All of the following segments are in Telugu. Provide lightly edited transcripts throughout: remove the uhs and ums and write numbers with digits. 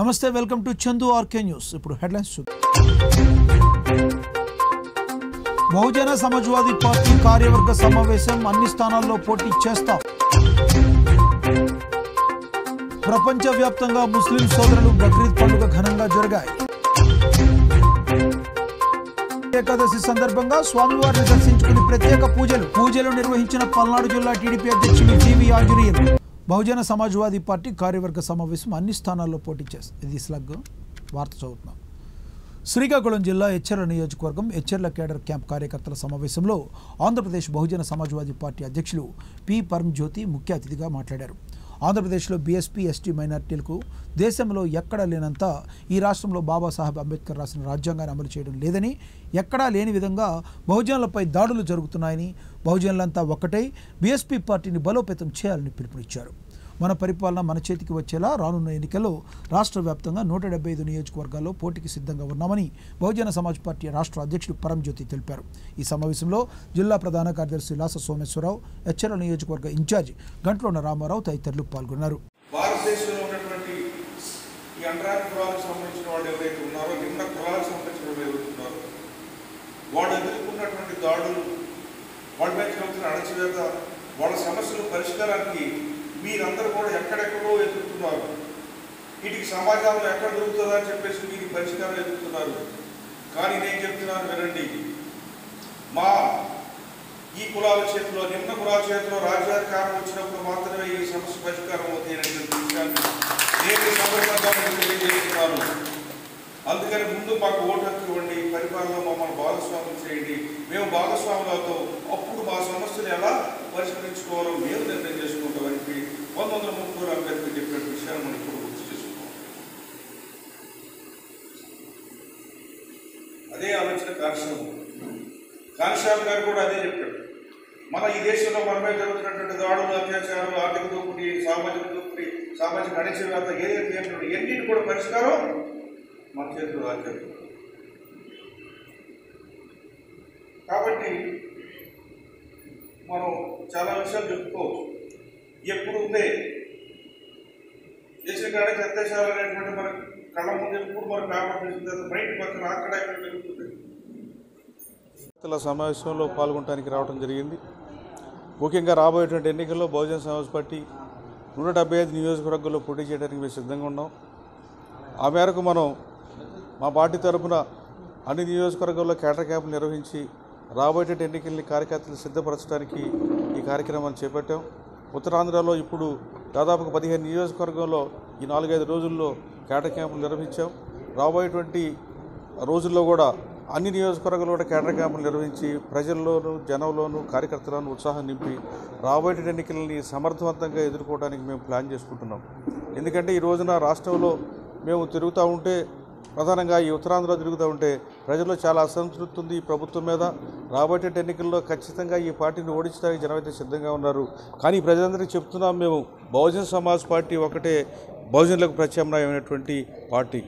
నమస్తే welcome to Chandu RK news. ఇప్పుడు హెడ్లైన్స్ చూద్దాం. బహుజన సమాజ్వాదీ పార్టీ కార్యవర్గ సమావేశం, అన్ని స్థానాల్లో పోటీ చేస్తాం. ప్రపంచవ్యాప్తంగా ముస్లిం సోదరులు బక్రీద్ పండుగ ఘనంగా జరిగాయి. ఏకాదశి సందర్భంగా స్వామివారిని దర్శించుకుని ప్రత్యేక పూజలు నిర్వహించిన పల్నాడు జిల్లా టీడీపీ అధ్యక్షులు టీవీ ఆంజనేయులు. బహుజన సమాజ్వాదీ పార్టీ కార్యవర్గ సమావేశం, అన్ని స్థానాల్లో పోటీ చేస్తుంది. ఇది స్లగ్ వార్త చదువుతున్నాం. శ్రీకాకుళం జిల్లా ఎచ్చెర్ల నియోజకవర్గం ఎచ్చెర్ల కేడర్ క్యాంప్ కార్యకర్తల సమావేశంలో ఆంధ్రప్రదేశ్ బహుజన సమాజ్వాదీ పార్టీ అధ్యక్షులు పి పరంజ్యోతి ముఖ్య అతిథిగా మాట్లాడారు. ఆంధ్రప్రదేశ్లో బీఎస్పీ ఎస్టీ మైనార్టీలకు దేశంలో ఎక్కడా లేనంత ఈ రాష్ట్రంలో బాబాసాహెబ్ అంబేద్కర్ రాసిన రాజ్యాంగాన్ని అమలు చేయడం లేదని, ఎక్కడా లేని విధంగా బహుజనులపై దాడులు జరుగుతున్నాయని, బహుజనులంతా ఒక్కటై బీఎస్పీ పార్టీని బలోపేతం చేయాలని పిలుపునిచ్చారు. మన పరిపాలన మన చేతికి వచ్చేలా రానున్న ఎన్నికల్లో రాష్ట్ర వ్యాప్తంగా 175 నియోజకవర్గాల్లో పోటీకి సిద్ధంగా ఉన్నామని బహుజన సమాజ్ పార్టీ రాష్ట్ర అధ్యక్షుడు పరంజ్యోతి తెలిపారు. ఈ సమావేశంలో జిల్లా ప్రధాన కార్యదర్శి లాస సోమేశ్వరరావు, ఎచ్చెర్ల నియోజకవర్గ ఇన్ఛార్జి గంట్లోన రామారావు తదితరులు పాల్గొన్నారు. భారతదేశంలో ఉన్నటువంటి ఈ అంటరాని కులాలకు సంబంధించిన వాళ్ళు ఎవరైతే ఉన్నారో, నిమ్న కులాలకు సంబంధించిన వాళ్ళు ఎవరైతే ఉన్నారో, వాళ్ళు ఎదుర్కొన్నటువంటి దాడులు, వాళ్ళ మీద జరుగుతున్న అణచివేత, వాళ్ళ సమస్యల పరిష్కారానికి మీరందరూ కూడా ఎక్కడెక్కడో ఎదుర్కొన్నారు. వీటికి సమాజంలో ఎక్కడ దొరుకుతుందా అని చెప్పేసి మీరు పరిష్కారం ఎదుర్కొన్నారు. కానీ నేను చెప్తున్నాను వినండి, మా ఈ కులాల చేతిలో, నిమ్న కులాల చేతిలో రాజ్యాధికారం వచ్చినప్పుడు మాత్రమే ఈ సమస్య పరిష్కారం అవుతాయి అనేటువంటి విషయాన్ని నేను ఈ సందర్భంగా తెలియజేస్తున్నాను. అందుకని ముందు మాకు ఓటు హక్కు ఇవ్వండి, పరిపాలనలో మమ్మల్ని భాగస్వామ్యం చేయండి. మేము భాగస్వాములతో అప్పుడు మా సమస్యలు ఎలా పరిష్కరించుకోవాలో మేము నిర్ణయం చేసుకుంటామని 1930 అంబేద్కర్ చెప్పిన విషయాన్ని మనం ఇప్పుడు గుర్తు చేసుకోవాలి. అదే ఆలోచన కాన్షాబ్ గారు కూడా అదే చెప్పాడు. మన ఈ దేశంలో మనమే జరుగుతున్నటువంటి దాడులు, అత్యాచారాలు, ఆర్థిక దోపిడీ, సామాజిక దోపిడీ, సామాజిక అణచివేత ఏదైతే ఎన్నింటి కూడా పరిష్కారం మన చేతిలో రాజ్యం. కాబట్టి మనం చాలా విషయాలు చెప్పుకోవచ్చు. ఎప్పుడు ఉందే చేసిన కాడికి అత్యాచారాలు అనేటువంటి మన కళ్ళ ముందు ఎప్పుడు మనం పేపర్ బయట పక్కన అక్కడ ఇక్కడ జరుగుతుంది. సమావేశంలో పాల్గొనడానికి రావడం జరిగింది. ముఖ్యంగా రాబోయేటువంటి ఎన్నికల్లో బహుజన సమాజ్ పార్టీ 175 నియోజకవర్గాల్లో పోటీ చేయడానికి మేము సిద్ధంగా ఉన్నాం. ఆ మేరకు మనం మా పార్టీ తరఫున అన్ని నియోజకవర్గాల్లో కేడర్ క్యాంపులు నిర్వహించి రాబోయే ఎన్నికల్ని కార్యకర్తలు సిద్ధపరచడానికి ఈ కార్యక్రమాన్ని చేపట్టాం. ఉత్తరాంధ్రలో ఇప్పుడు దాదాపుగా 15 నియోజకవర్గంలో ఈ 4-5 రోజుల్లో కేడర్ క్యాంపులు నిర్వహించాం. రాబోయేటువంటి రోజుల్లో కూడా అన్ని నియోజకవర్గాల్లో కూడా కేడర్ క్యాంపులు నిర్వహించి ప్రజల్లోనూ, జనంలోనూ, కార్యకర్తలను ఉత్సాహం నింపి రాబోయే ఎన్నికలని సమర్థవంతంగా ఎదుర్కోవడానికి మేము ప్లాన్ చేసుకుంటున్నాం. ఎందుకంటే ఈ రోజున రాష్ట్రంలో మేము తిరుగుతూ ఉంటే, ప్రధానంగా ఈ ఉత్తరాంధ్రలో తిరుగుతూ ఉంటే ప్రజల్లో చాలా అసంతృప్తి ఉంది ఈ ప్రభుత్వం మీద. రాబోయే ఎన్నికల్లో ఖచ్చితంగా ఈ పార్టీని ఓడించడానికి జనమైతే సిద్ధంగా ఉన్నారు. కానీ ప్రజలందరికీ చెప్తున్నాం, మేము బహుజన సమాజ్ పార్టీ ఒకటే బహుజనులకు ప్రత్యామ్నాయమైనటువంటి పార్టీ.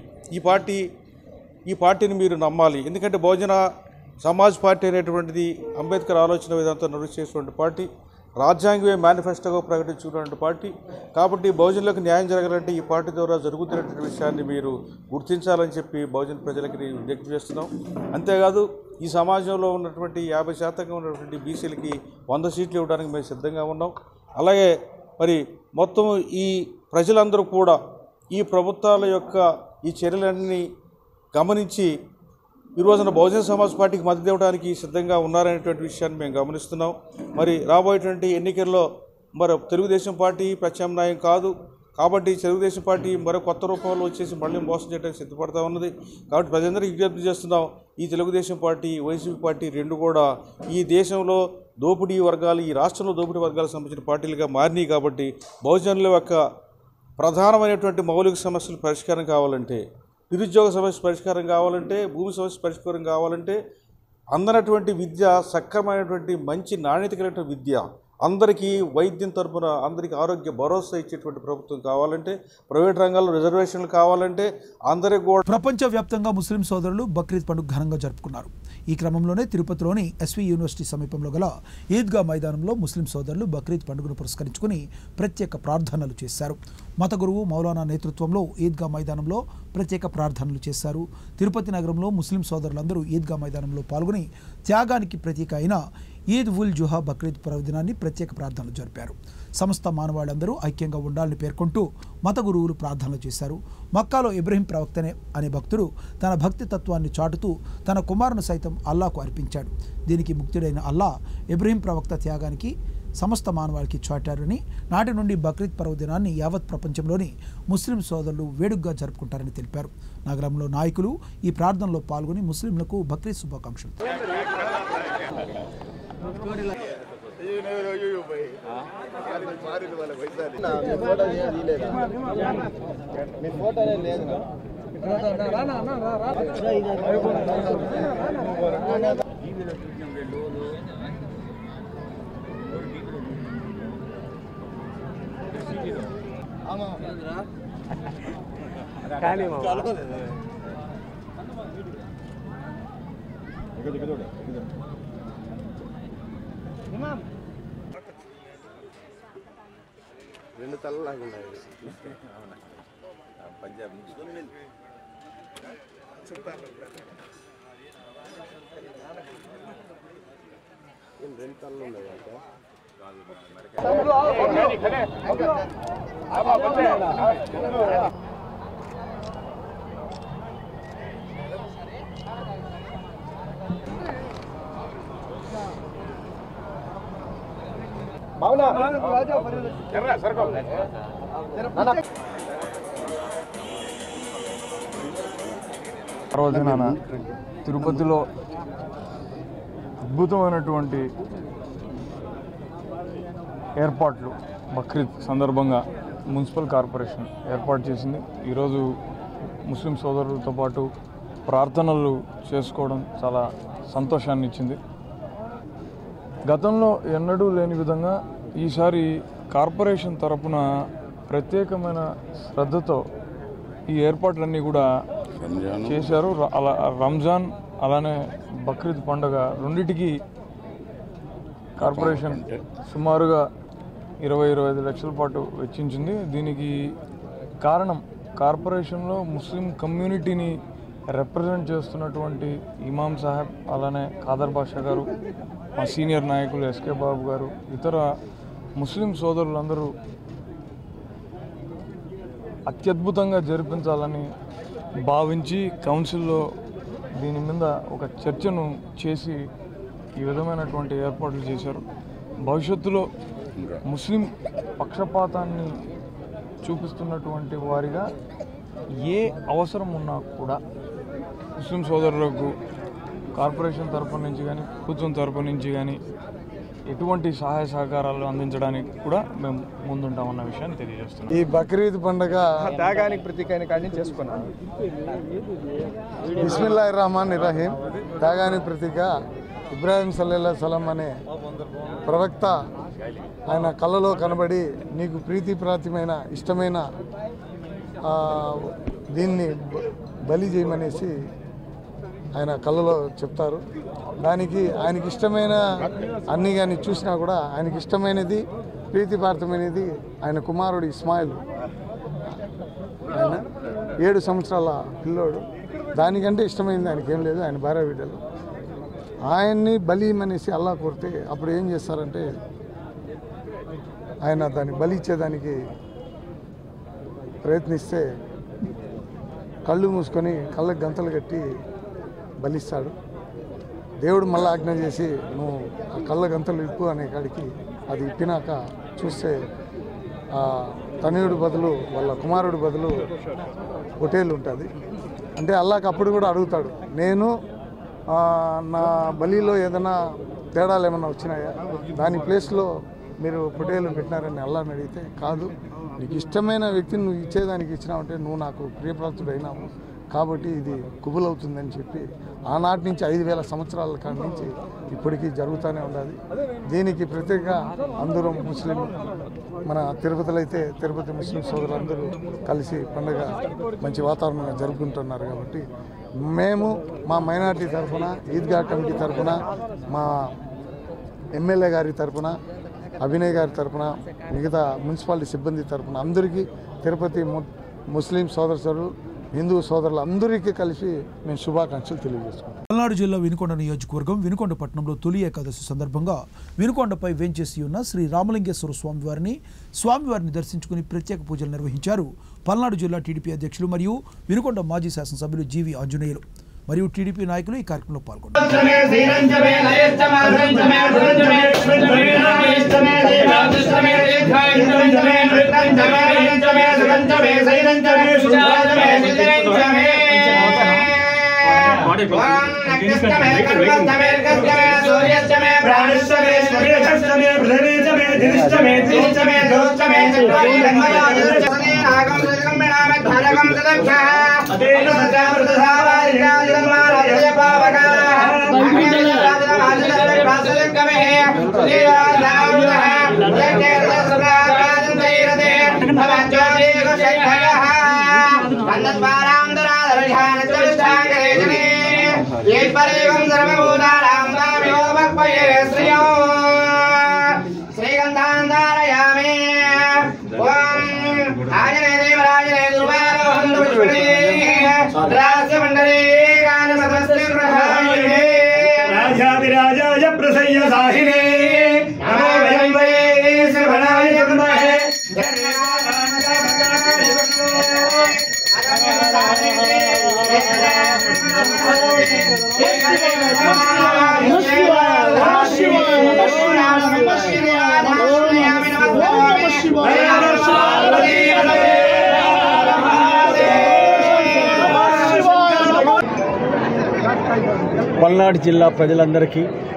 ఈ పార్టీని మీరు నమ్మాలి. ఎందుకంటే బహుజన సమాజ్ పార్టీ అనేటువంటిది అంబేద్కర్ ఆలోచన విధానంతో నడుచేటువంటి పార్టీ, రాజ్యాంగమే మేనిఫెస్టోగా ప్రకటించుకున్నటువంటి పార్టీ. కాబట్టి బహుజనులకు న్యాయం జరగాలంటే ఈ పార్టీ ద్వారా జరుగుతున్నటువంటి విషయాన్ని మీరు గుర్తించాలని చెప్పి బహుజన ప్రజలకి విజ్ఞప్తి చేస్తున్నాం. అంతేకాదు ఈ సమాజంలో ఉన్నటువంటి 50% ఉన్నటువంటి బీసీలకి 100 సీట్లు ఇవ్వడానికి మేము సిద్ధంగా ఉన్నాం. అలాగే మరి మొత్తం ఈ ప్రజలందరూ కూడా ఈ ప్రభుత్వాల యొక్క ఈ చర్యలన్నీ గమనించి ఈ రోజున బహుజన సమాజ్ పార్టీకి మద్దతు ఇవ్వడానికి సిద్ధంగా ఉన్నారనేటువంటి విషయాన్ని మేము గమనిస్తున్నాం. మరి రాబోయేటువంటి ఎన్నికల్లో మరి తెలుగుదేశం పార్టీ ప్రత్యామ్నాయం కాదు. కాబట్టి తెలుగుదేశం పార్టీ మరో కొత్త రూపంలో వచ్చేసి మళ్ళీ మోసం చేయడానికి సిద్ధపడతా ఉన్నది. కాబట్టి ప్రజలందరికీ విజ్ఞప్తి చేస్తున్నాం, ఈ తెలుగుదేశం పార్టీ, వైసీపీ పార్టీ రెండు కూడా ఈ దేశంలో దోపిడీ వర్గాలు, ఈ రాష్ట్రంలో దోపిడీ వర్గాలకు సంబంధించిన పార్టీలుగా మారినాయి. కాబట్టి బహుజనుల యొక్క ప్రధానమైనటువంటి మౌలిక సమస్యలు పరిష్కారం కావాలంటే, నిరుద్యోగ సమస్య పరిష్కారం కావాలంటే, భూమి సమస్య పరిష్కారం కావాలంటే అందనటువంటి విద్య, సక్రమైనటువంటి మంచి నాణ్యత కలిగిన విద్య, అందరికీ వైద్యం తరపున అందరికీ ఆరోగ్య భరోసా ఇచ్చేటువంటి ప్రభుత్వం కావాలంటే, ప్రైవేట్ రంగాల్లో రిజర్వేషన్లు కావాలంటే అందరికీ కూడా. ప్రపంచవ్యాప్తంగా ముస్లిం సోదరులు బక్రీద్ పండుగ ఘనంగా జరుపుకున్నారు. ఈ క్రమంలోనే తిరుపతిలోని ఎస్వి యూనివర్సిటీ సమీపంలో గల ఈద్గా మైదానంలో ముస్లిం సోదరులు బక్రీద్ పండుగను పురస్కరించుకుని ప్రత్యేక ప్రార్థనలు చేశారు. మత గురువు మౌలానా నేతృత్వంలో ఈద్గా మైదానంలో ప్రత్యేక ప్రార్థనలు చేశారు. తిరుపతి నగరంలో ముస్లిం సోదరులందరూ ఈద్గా మైదానంలో పాల్గొని త్యాగానికి ప్రతీక అయిన ఈద్ ఉల్ జుహా బక్రీద్ పర్వదినాన్ని ప్రత్యేక ప్రార్థనలు జరిపారు. సమస్త మానవాళ్ళందరూ ఐక్యంగా ఉండాలని పేర్కొంటూ మత గురువులు ప్రార్థనలు చేశారు. మక్కాలో ఇబ్రహీం ప్రవక్తనే అనే భక్తుడు తన భక్తి తత్వాన్ని చాటుతూ తన కుమారును సైతం అల్లాకు అర్పించాడు. దీనికి ముక్తుడైన అల్లా ఇబ్రహీం ప్రవక్త త్యాగానికి సమస్త మానవాళికి చాటారని, నాటి నుండి బక్రీద్ పర్వదినాన్ని యావత్ ప్రపంచంలోని ముస్లిం సోదరులు వేడుకగా జరుపుకుంటారని తెలిపారు. నగరంలో నాయకులు ఈ ప్రార్థనలో పాల్గొని ముస్లింలకు బక్రీద్ శుభాకాంక్షలు. రెండు తలలాగా ఉన్నాయి పంజాబ్ రెండు తలలు ఉన్నాయి రోజున తిరుపతిలో అద్భుతమైనటువంటి ఏర్పాట్లు బక్రీద్ సందర్భంగా మున్సిపల్ కార్పొరేషన్ ఏర్పాటు చేసింది. ఈరోజు ముస్లిం సోదరులతో పాటు ప్రార్థనలు చేసుకోవడం చాలా సంతోషాన్ని ఇచ్చింది. గతంలో ఎన్నడూ లేని విధంగా ఈసారి కార్పొరేషన్ తరపున ప్రత్యేకమైన శ్రద్ధతో ఈ ఏర్పాట్లన్నీ కూడా చేశారు. అలా రంజాన్ అలానే బక్రీద్ పండుగ రెండింటికి కార్పొరేషన్ సుమారుగా 20-25 లక్షల పాటు వెచ్చించింది. దీనికి కారణం కార్పొరేషన్లో ముస్లిం కమ్యూనిటీని రిప్రజెంట్ చేస్తున్నటువంటి ఇమాం సాహెబ్, అలానే ఖాదర్ బాషా గారు, మా సీనియర్ నాయకులు ఎస్కే బాబు గారు, ఇతర ముస్లిం సోదరులందరూ అత్యద్భుతంగా జరిపించాలని భావించి కౌన్సిల్లో దీని మీద ఒక చర్చను చేసి ఈ విధమైనటువంటి ఏర్పాట్లు చేశారు. భవిష్యత్తులో ముస్లిం పక్షపాతాన్ని చూపిస్తున్నటువంటి వారిగా ఏ అవసరం ఉన్నా కూడా ముస్లిం సోదరులకు కార్పొరేషన్ తరపు నుంచి కానీ ప్రభుత్వం తరపు నుంచి కానీ ఎటువంటి సహాయ సహకారాలు అందించడానికి కూడా మేము ముందుంటామన్న విషయాన్ని తెలియజేస్తున్నాం. ఈ బక్రీద్ పండుగ త్యాగానికి ప్రతీకైన కాడిని చేసుకున్నాను. బిస్మిల్లాహిర్ రహమానిర్ రహీం. త్యాగానికి ప్రతీక ఇబ్రాహీం సల్లల్లాహు సలం అనే ప్రవక్త ఆయన కళ్ళలో కనబడి నీకు ప్రీతిప్రాతిమైన ఇష్టమైన దీన్ని బలి చేయమనేసి ఆయన కళ్ళలో చెప్తారు. దానికి ఆయనకి ఇష్టమైన అన్నీ కానీ చూసినా కూడా ఆయనకి ఇష్టమైనది ప్రీతిపార్థమైనది ఆయన కుమారుడు ఇస్మాయిల్. ఆయన 7 సంవత్సరాల పిల్లోడు. దానికంటే ఇష్టమైంది ఆయనకి ఏం లేదు. ఆయన భార్య బిడ్డలు ఆయన్ని బలి ఇమ్మనేసి అల్లా కోరితే అప్పుడు ఏం చేస్తారంటే ఆయన దాన్ని బలి ఇచ్చేదానికి ప్రయత్నిస్తే కళ్ళు మూసుకొని కళ్ళకు గంతలు కట్టి బలిస్తాడు. దేవుడు మళ్ళీ ఆజ్ఞ చేసి నువ్వు ఆ కళ్ళ గంతలు ఇప్పు అనే కాడికి అది ఇప్పినాక చూస్తే తనయుడు బదులు వాళ్ళ కుమారుడు బదులు పొటేలు ఉంటుంది. అంటే అల్లాహ్ అప్పుడు కూడా అడుగుతాడు, నేను నా బలిలో ఏదైనా తేడాలు ఏమైనా వచ్చినాయా, దాని ప్లేస్లో మీరు పొటేలు పెట్టినారని అల్లాహ్ని అడిగితే కాదు, నీకు ఇష్టమైన వ్యక్తిని నువ్వు ఇచ్చేదానికి ఇచ్చినావంటే నువ్వు నాకు ప్రియప్రాప్తుడు అయినావు, కాబట్టి ఇది కుబులవుతుందని చెప్పి ఆనాటి నుంచి 5,000 సంవత్సరాల కాడి నుంచి ఇప్పటికీ జరుగుతూనే ఉండాలి. దీనికి ప్రత్యేకంగా అందరూ ముస్లిం మన తిరుపతిలో అయితే తిరుపతి ముస్లిం సోదరులందరూ కలిసి పండుగ మంచి వాతావరణంగా జరుపుకుంటున్నారు. కాబట్టి మేము మా మైనార్టీ తరఫున, ఈద్గా కమిటీ తరఫున, మా ఎమ్మెల్యే గారి తరఫున, అభినయ్ గారి తరఫున, మిగతా మున్సిపాలిటీ సిబ్బంది తరఫున అందరికీ తిరుపతి ముస్లిం సోదరులు, హిందూ సోదరులు అందరికీ కలిసి మేము శుభాకాంక్షలు తెలియజేసుకుంటాం. పల్నాడు జిల్లా వినుకొండ నియోజకవర్గం వినుకొండ పట్టణంలో తొలి ఏకాదశి సందర్భంగా వినుకొండపై వేంచేసి ఉన్న శ్రీ రామలింగేశ్వర స్వామివారిని దర్శించుకుని ప్రత్యేక పూజలు నిర్వహించారు పల్నాడు జిల్లా టీడీపీ అధ్యక్షులు మరియు వినుకొండ మాజీ శాసనసభ్యులు జీవి ఆంజనేయులు మరియు టీడీపీ నాయకులు ఈ కార్యక్రమంలో పాల్గొన్నారు. పల్నాడు జిల్లా ప్రజలందరికీ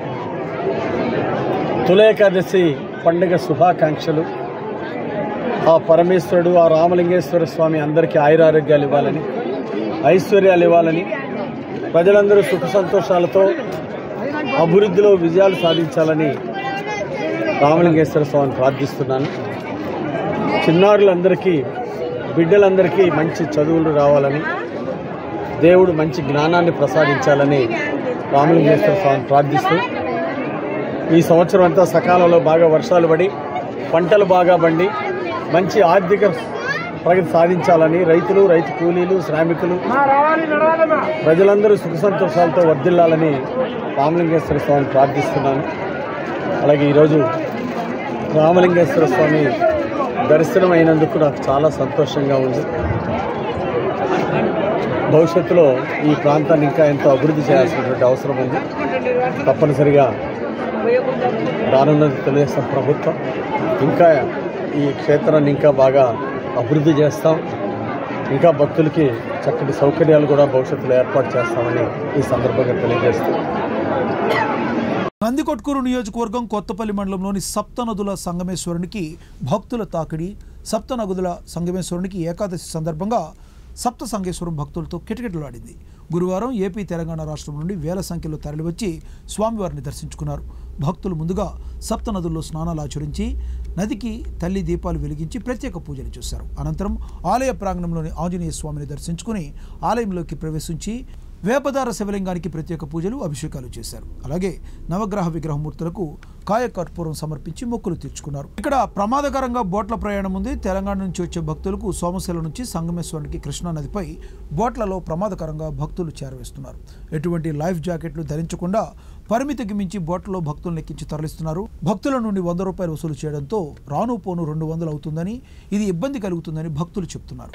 తొలి ఏకాదశి పండుగ శుభాకాంక్షలు. ఆ పరమేశ్వరుడు, ఆ రామలింగేశ్వర స్వామి అందరికీ ఆయురారోగ్యాలు ఇవ్వాలని, ఐశ్వర్యాలు ఇవ్వాలని, ప్రజలందరూ సుఖ సంతోషాలతో అభివృద్ధిలో విజయాలు సాధించాలని రామలింగేశ్వర స్వామిని ప్రార్థిస్తున్నాను. చిన్నారులందరికీ, బిడ్డలందరికీ మంచి చదువులు రావాలని, దేవుడు మంచి జ్ఞానాన్ని ప్రసాదించాలని రామలింగేశ్వర స్వామిని ప్రార్థిస్తూ, ఈ సంవత్సరం అంతా సకాలంలో బాగా వర్షాలు పడి పంటలు బాగా పండి మంచి ఆర్థిక ప్రగతి సాధించాలని, రైతులు, రైతు కూలీలు, శ్రామికులు, ప్రజలందరూ సుఖ సంతోషాలతో వర్ధిల్లాలని రామలింగేశ్వర స్వామిని ప్రార్థిస్తున్నాను. అలాగే ఈరోజు రామలింగేశ్వర స్వామి దర్శనం అయినందుకు నాకు చాలా సంతోషంగా ఉంది. భవిష్యత్తులో ఈ ప్రాంతాన్ని ఇంకా ఎంతో అభివృద్ధి చేయాల్సినటువంటి అవసరం ఉంది. తప్పనిసరిగా రానున్నది తెలుగుదేశం ప్రభుత్వం ఇంకా ఈ క్షేత్రాన్ని ఇంకా బాగా అభివృద్ధి చేస్తాం. ఇంకా భక్తులకి చక్కటి సౌకర్యాలు కూడా భవిష్యత్తులో ఏర్పాటు చేస్తామని ఈ సందర్భంగా తెలియజేస్తాం. నందికొట్కూరు నియోజకవర్గం కొత్తపల్లి మండలంలోని సప్తనదుల సంగమేశ్వరునికి భక్తుల తాకిడి. సప్తనదుల సంగమేశ్వరునికి ఏకాదశి సందర్భంగా సప్త సంగేశ్వరం భక్తులతో కిటకిటలాడింది. గురువారం ఏపీ, తెలంగాణ రాష్ట్రం నుండి వేల సంఖ్యలో తరలివచ్చి స్వామివారిని దర్శించుకున్నారు. భక్తులు ముందుగా సప్తనదుల్లో స్నానాలు ఆచరించి నదికి తల్లి దీపాలు వెలిగించి ప్రత్యేక పూజలు చేశారు. అనంతరం ఆలయ ప్రాంగణంలోని ఆంజనేయ స్వామిని దర్శించుకుని ఆలయంలోకి ప్రవేశించి వేపదార శివలింగానికి ప్రత్యేక పూజలు, అభిషేకాలు చేశారు. అలాగే నవగ్రహ విగ్రహమూర్తులకు కాయకర్పూరం సమర్పించి మొక్కులు తీర్చుకున్నారు. ఇక్కడ ప్రమాదకరంగా బోట్ల ప్రయాణం ఉంది. తెలంగాణ నుంచి వచ్చే భక్తులకు సోమశిల నుంచి సంగమేశ్వరానికి కృష్ణా నదిపై బోట్లలో ప్రమాదకరంగా భక్తులు చేరవేస్తున్నారు. ఎటువంటి లైఫ్ జాకెట్లు ధరించకుండా పరిమితికి మించి బోట్లలో భక్తులను ఎక్కించి తరలిస్తున్నారు. భక్తుల నుండి 100 రూపాయలు వసూలు చేయడంతో రాను పోను 200 అవుతుందని, ఇది ఇబ్బంది కలుగుతుందని భక్తులు చెప్తున్నారు.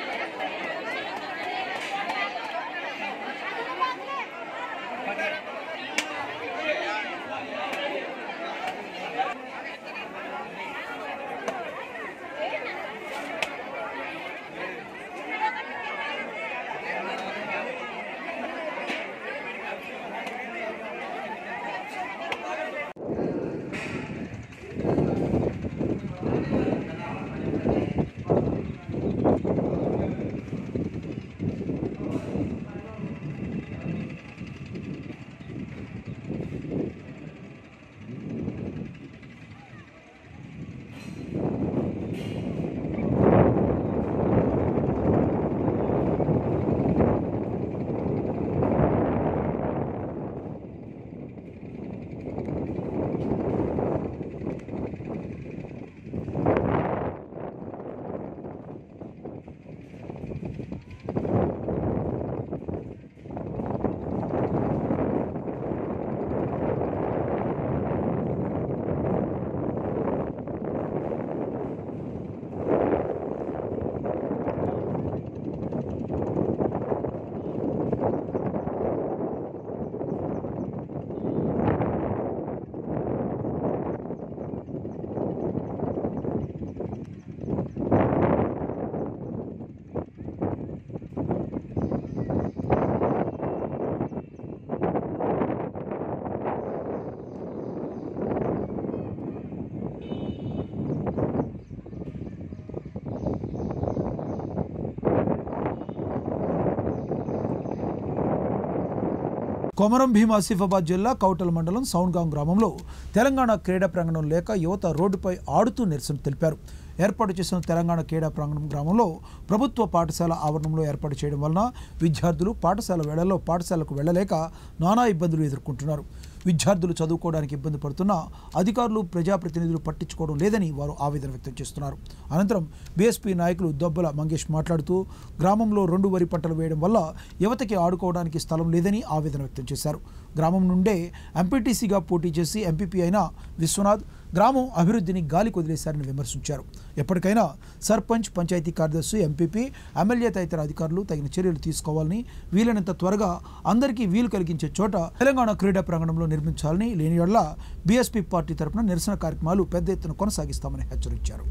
కొమరం భీం ఆసిఫాబాద్ జిల్లా కౌటల మండలం సౌండ్గాం గ్రామంలో తెలంగాణ క్రీడా ప్రాంగణం లేక యువత రోడ్డుపై ఆడుతూ నిరసన తెలిపారు. ఏర్పాటు చేసిన తెలంగాణ క్రీడా ప్రాంగణం గ్రామంలో ప్రభుత్వ పాఠశాల ఆవరణంలో ఏర్పాటు చేయడం వలన విద్యార్థులు పాఠశాల వేళల్లో పాఠశాలకు వెళ్లలేక నానా ఇబ్బందులు ఎదుర్కొంటున్నారు. విద్యార్థులు చదువుకోవడానికి ఇబ్బంది పడుతున్నా అధికారులు ప్రజాప్రతినిధులు పట్టించుకోవడం లేదని వారు ఆవేదన వ్యక్తం చేస్తున్నారు. అనంతరం బీఎస్పీ నాయకులు దొబ్బల మంగేష్ మాట్లాడుతూ గ్రామంలో 2 వరి పంటలు వేయడం వల్ల యువతకి ఆడుకోవడానికి స్థలం లేదని ఆవేదన వ్యక్తం చేశారు. గ్రామం నుండే ఎంపీటీసీగా పోటీ చేసి ఎంపీపీ అయిన విశ్వనాథ్ గ్రామం అభివృద్ధిని గాలికి వదిలేశారని విమర్శించారు. ఎప్పటికైనా సర్పంచ్, పంచాయతీ కార్యదర్శి, ఎంపీపీ, ఎమ్మెల్యే తదితర అధికారులు తగిన చర్యలు తీసుకోవాలని, వీలైనంత త్వరగా అందరికీ వీలు కలిగించే చోట తెలంగాణ క్రీడా ప్రాంగణంలో నిర్మించాలని, లేని యెడల బీఎస్పీ పార్టీ తరపున నిరసన కార్యక్రమాలు పెద్ద ఎత్తున కొనసాగిస్తామని హెచ్చరించారు.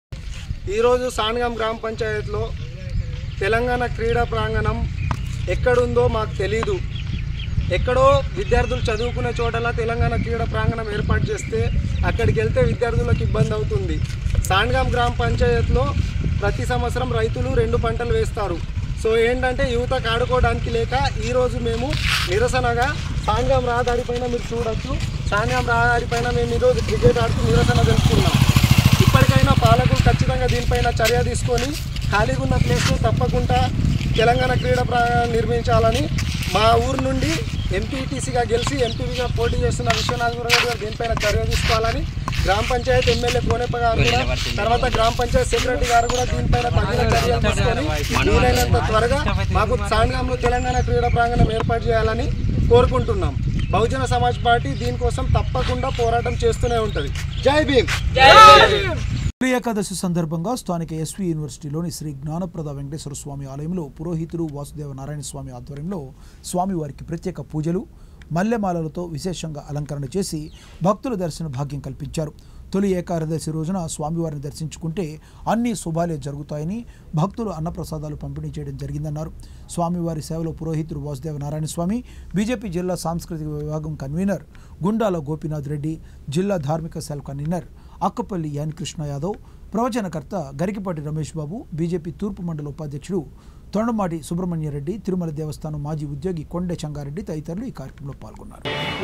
ఈరోజు సాన్గాం గ్రామ పంచాయతీలో తెలంగాణ క్రీడా ప్రాంగణం ఎక్కడుందో మాకు తెలీదు. ఎక్కడో విద్యార్థులు చదువుకునే చోటలా తెలంగాణ క్రీడా ప్రాంగణం ఏర్పాటు చేస్తే అక్కడికి వెళ్తే విద్యార్థులకు ఇబ్బంది అవుతుంది. సాన్గాం గ్రామ పంచాయతీలో ప్రతి సంవత్సరం రైతులు 2 పంటలు వేస్తారు. సో ఏంటంటే యువతకు ఆడుకోవడానికి లేక ఈరోజు మేము నిరసనగా సాన్గాం రహదారి పైన మీరు చూడొచ్చు, సాన్గాం రహదారి పైన మేము ఈరోజు క్రికెట్ ఆడుతూ నిరసన తెలుపుతున్నాం. ఇప్పటికైనా పాలకులు ఖచ్చితంగా దీనిపైన చర్య తీసుకొని ఖాళీగా ఉన్న ప్లేస్లో తప్పకుండా తెలంగాణ క్రీడా ప్రాంగణం నిర్మించాలని, మా ఊరు నుండి ఎంపీటీసీగా గెలిచి ఎంపీగా పోటీ చేస్తున్న విశ్వనాథ్ గారు దీనిపైన చర్య తీసుకోవాలని, గ్రామ పంచాయతీ ఎమ్మెల్యే కోనేప గారు కూడా, తర్వాత గ్రామ పంచాయతీ సెక్రటరీ గారు కూడా దీనిపైన తగిన చర్యలు తీసుకొని వీలైనంత త్వరగా మాకు సాన్గాంలో తెలంగాణ క్రీడా ప్రాంగణం ఏర్పాటు చేయాలని కోరుకుంటున్నాం. బహుజన సమాజ్ పార్టీ దీనికోసం తప్పకుండా పోరాటం చేస్తూనే ఉంటుంది. జై భీమ్. తొలి ఏకాదశి సందర్భంగా స్థానిక ఎస్వి యూనివర్సిటీలోని శ్రీ జ్ఞానప్రద వెంకటేశ్వర స్వామి ఆలయంలో పురోహితులు వాసుదేవ నారాయణ స్వామి ఆధ్వర్యంలో స్వామివారికి ప్రత్యేక పూజలు, మల్లెమాలలతో విశేషంగా అలంకరణ చేసి భక్తుల దర్శన భాగ్యం కల్పించారు. తొలి ఏకాదశి రోజున స్వామివారిని దర్శించుకుంటే అన్ని శుభాలే జరుగుతాయని భక్తులు అన్నప్రసాదాలు పంపిణీ చేయడం జరిగిందన్నారు. స్వామివారి సేవలో పురోహితుడు వాసుదేవ నారాయణ స్వామి, బీజేపీ జిల్లా సాంస్కృతిక విభాగం కన్వీనర్ గుండాల గోపీనాథ్ రెడ్డి, జిల్లా ధార్మిక cell convener Akkapalli N Krishna Yadav, ప్రవచనకర్త గరికిపాటి రమేష్ బాబు, బీజేపీ తూర్పు మండల ఉపాధ్యక్షుడు తొండమాటి సుబ్రహ్మణ్యరెడ్డి, తిరుమల దేవస్థానం మాజీ ఉద్యోగి కొండే చంగారెడ్డి తదితరులు ఈ కార్యక్రమంలో పాల్గొన్నారు.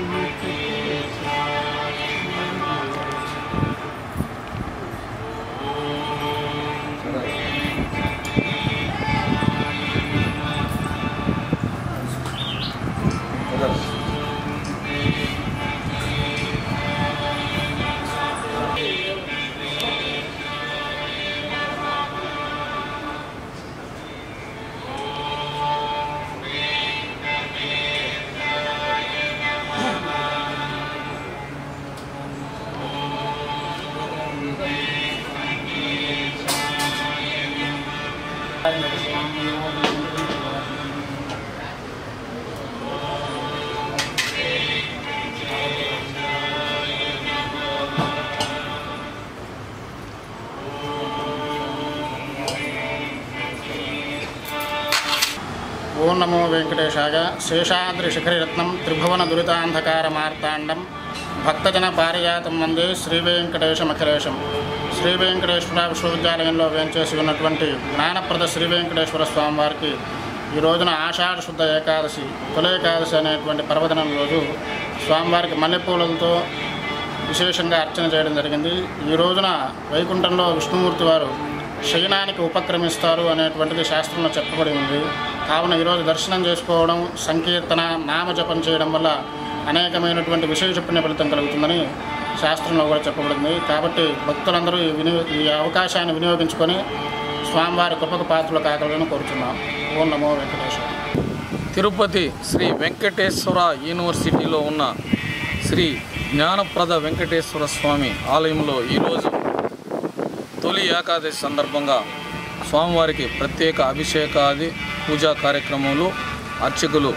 ఓం నమో వెంకటేశాయ. శేషాద్రిశిఖరిరత్నం త్రిభువన దురితాంధకారమార్తాండం భక్తజన పారిజాతం వందే శ్రీవేంకటేశమఖిలేశం. శ్రీ వెంకటేశ్వర విశ్వవిద్యాలయంలో వేంచేసి ఉన్నటువంటి జ్ఞానప్రద శ్రీ వెంకటేశ్వర స్వామివారికి ఈ రోజున ఆషాఢ శుద్ధ ఏకాదశి, తొలి ఏకాదశి అనేటువంటి పర్వదినం రోజు స్వామివారికి మల్లెపూలతో విశేషంగా అర్చన చేయడం జరిగింది. ఈ రోజున వైకుంఠంలో విష్ణుమూర్తి వారు శయనానికి ఉపక్రమిస్తారు అనేటువంటిది శాస్త్రంలో చెప్పబడి ఉంది. కావున ఈరోజు దర్శనం చేసుకోవడం, సంకీర్తన, నామజపం చేయడం వల్ల అనేకమైనటువంటి విశేష పుణ్య ఫలితం కలుగుతుందని శాస్త్రంలో కూడా చెప్పబడింది. కాబట్టి భక్తులందరూ ఈ అవకాశాన్ని వినియోగించుకొని స్వామివారి కృపకు పాత్రలు కాగలని కోరుతున్నాం. ఓం నమో వెంకటేశ్వర. తిరుపతి శ్రీ వెంకటేశ్వర యూనివర్సిటీలో ఉన్న శ్రీ జ్ఞానప్రద వెంకటేశ్వర స్వామి ఆలయంలో ఈరోజు తొలి ఏకాదశి సందర్భంగా స్వామివారికి ప్రత్యేక అభిషేకాది పూజా కార్యక్రమాలు అర్చకులు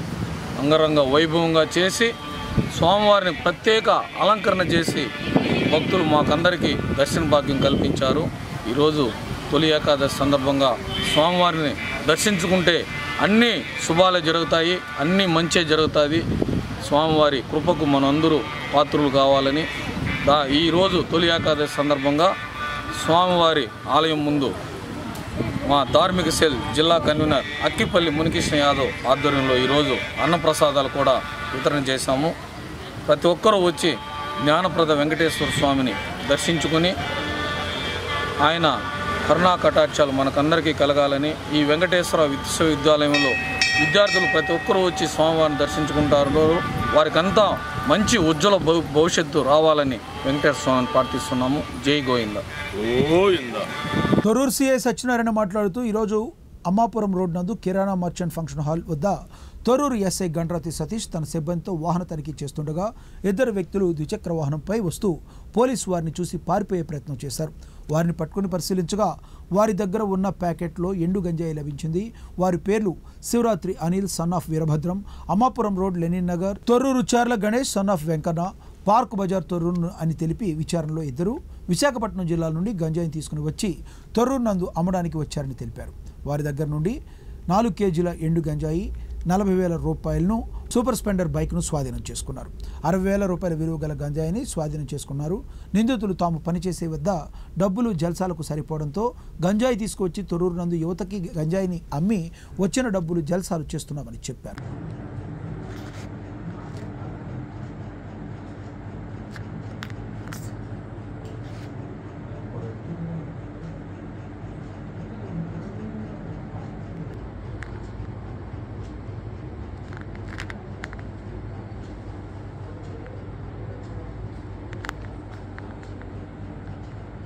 అంగరంగ వైభవంగా చేసి స్వామివారిని ప్రత్యేక అలంకరణ చేసి భక్తులు మాకందరికీ దర్శన భాగ్యం కల్పించారు. ఈరోజు తొలి ఏకాదశి సందర్భంగా స్వామివారిని దర్శించుకుంటే అన్నీ శుభాలే జరుగుతాయి, అన్నీ మంచే జరుగుతుంది. స్వామివారి కృపకు మనందరూ పాత్రులు కావాలని ఈరోజు తొలి ఏకాదశి సందర్భంగా స్వామివారి ఆలయం ముందు మా ధార్మిక సెల్ జిల్లా కన్వీనర్ అక్కిపల్లి మునికృష్ణ యాదవ్ ఆధ్వర్యంలో ఈరోజు అన్నప్రసాదాలు కూడా వితరణ చేశాము. ప్రతి ఒక్కరూ వచ్చి జ్ఞానప్రద వెంకటేశ్వర స్వామిని దర్శించుకుని ఆయన కరుణా కటాక్షాలు మనకందరికీ కలగాలని, ఈ వెంకటేశ్వర విశ్వవిద్యాలయంలో విద్యార్థులు ప్రతి ఒక్కరూ వచ్చి స్వామివారిని దర్శించుకుంటారు. వారికంతా మంచి ఉజ్వల భవిష్యత్తు రావాలని వెంకటేశ్వర స్వామిని ప్రార్థిస్తున్నాము. జై గోవింద. తొర్రూరు సిఐ సత్యనారాయణ మాట్లాడుతూ ఈరోజు అమ్మాపురం రోడ్ నందు కిరాణా మర్చెంట్ ఫంక్షన్ హాల్ వద్ద తొర్రూరు ఎస్ఐ గండ్రాతి సతీష్ తన సిబ్బందితో వాహన తనిఖీ చేస్తుండగా ఇద్దరు వ్యక్తులు ద్విచక్ర వాహనంపై వస్తూ పోలీసు వారిని చూసి పారిపోయే ప్రయత్నం చేశారు. వారిని పట్టుకుని పరిశీలించగా వారి దగ్గర ఉన్న ప్యాకెట్లో ఎండు గంజాయి లభించింది. వారి పేర్లు Sivaratri Anil son of Veerabhadram, Ammapuram road Lenin Nagar, Torrur Charla Ganesh son of Venkanna, park Bazar Torrur అని తెలిపి విచారణలో ఇద్దరు విశాఖపట్నం జిల్లా నుండి గంజాయిని తీసుకుని వచ్చి తొర్రూరు నందు అమ్మడానికి వచ్చారని తెలిపారు. వారి దగ్గర నుండి 4 కేజీల ఎండు గంజాయి, 40,000 రూపాయలను, సూపర్ స్పెండర్ బైక్ను స్వాధీనం చేసుకున్నారు. 60,000 రూపాయల విలువ గల గంజాయిని స్వాధీనం చేసుకున్నారు. నిందితులు తాము పనిచేసే వద్ద డబ్బులు జల్సాలకు సరిపోవడంతో గంజాయి తీసుకువచ్చి తొర్రూరు నందు యువతకి గంజాయిని అమ్మి వచ్చిన డబ్బులు జల్సాలు చేస్తున్నామని చెప్పారు.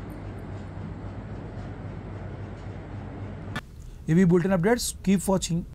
ఇవి బులెటిన్ అప్డేట్స్. Keep watching.